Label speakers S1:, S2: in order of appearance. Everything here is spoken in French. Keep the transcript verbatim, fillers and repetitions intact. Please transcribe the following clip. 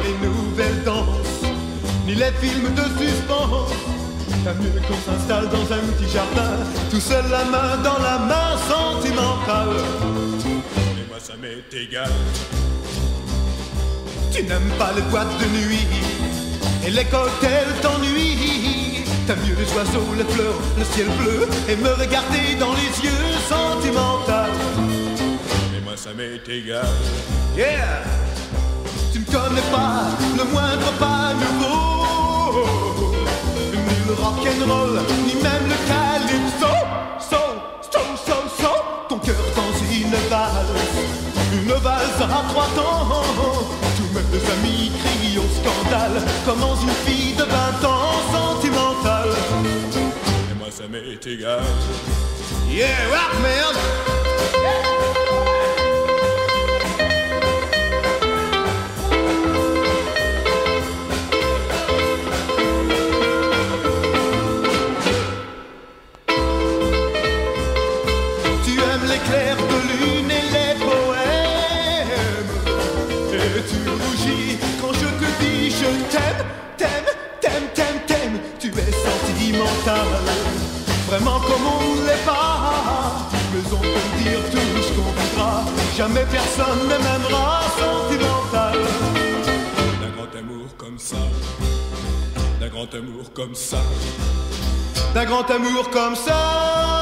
S1: les nouvelles danses, ni les films de suspense. T'as mieux qu'on s'installe dans un petit jardin, tout seul la main dans la main sentimentale.
S2: Et moi ça m'est égal.
S1: Tu n'aimes pas les boîtes de nuit et les cocktails t'ennuient. T'as mieux les oiseaux, les fleurs, le ciel bleu et me regarder dans les yeux sentimental.
S2: Et moi ça m'est égal.
S1: Yeah! Tu ne connais pas le moindre pas nouveau, ni le rock'n'roll, ni même le calypso. So, so, so, so, ton cœur dans une valse, une valse à trois temps. Tous mes deux amis crient au scandale, comme dans une fille de vingt ans sentimentale.
S2: Et moi ça m'est égal.
S1: Yeah, rock man! L'éclair de lune et les poèmes, et tu rougis quand je te dis je t'aime, t'aime, t'aime, t'aime, t'aime. Tu es sentimental, vraiment comme on ne l'est pas. Mais on peut me dire tout ce qu'on voudra, jamais personne ne m'aimera sentimental.
S2: D'un grand amour comme ça, d'un grand amour comme ça,
S1: d'un grand amour comme ça.